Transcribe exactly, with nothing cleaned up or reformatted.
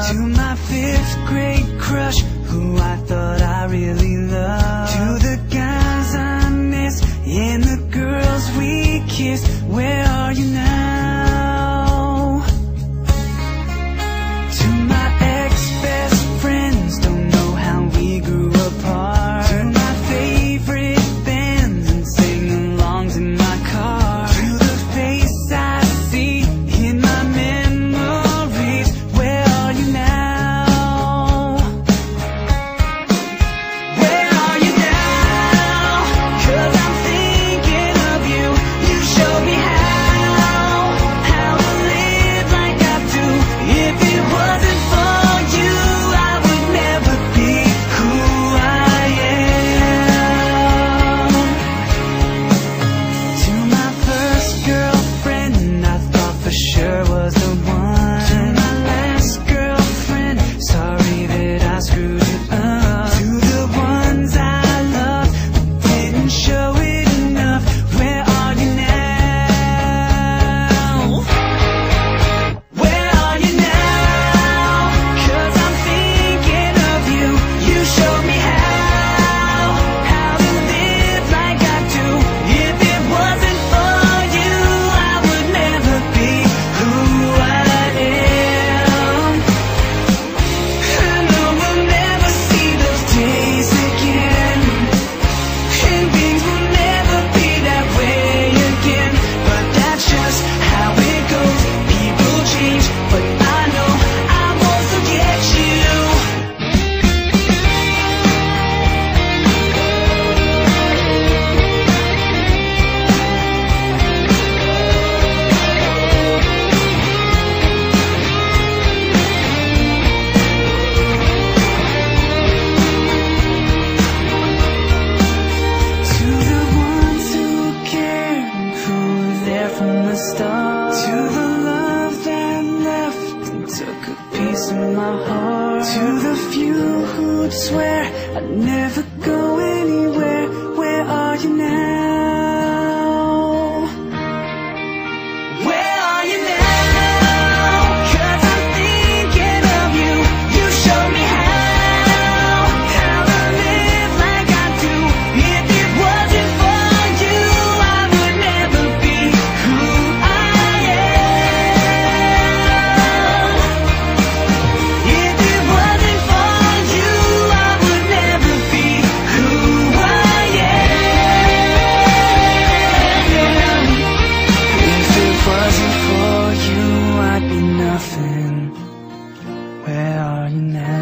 love. To my fifth grade crush, who I thought I really loved. To the guys I missed and the girls we kissed, where are you now? To my ex-best friends, don't know how we grew apart. To my favorite bands and sing-alongs in my car. To the face I see in my memories, where are you now? Where are you now? 'Cause I'm thinking of you. You showed me how, how to live like I do. If it wasn't for you, I would never be who I am. To my first girlfriend, I thought for sure was the one. To my last girlfriend, sorry that I screwed it up. To the ones I loved, didn't show it enough, where are you now? Where are you now? 'Cause I'm thinking of you. You showed me how, how to live like I do. If it wasn't for you, I would never be who I am. I know we'll never see those days again, and things will never be that way again. But that's just how it goes. People change, but I know I won't forget you. To the ones who cared and who were there from the start. To the love that left and took a piece of my heart. To the few who'd swear I'd never go anywhere, where are you now? Where are you now? 'Cause I'm thinking of you. You showed me how, how to live like I do. If it wasn't for you, I would never be who I am. If it wasn't for you, I would never be who I am. If it wasn't for you, I'd be nothing. Where are you now?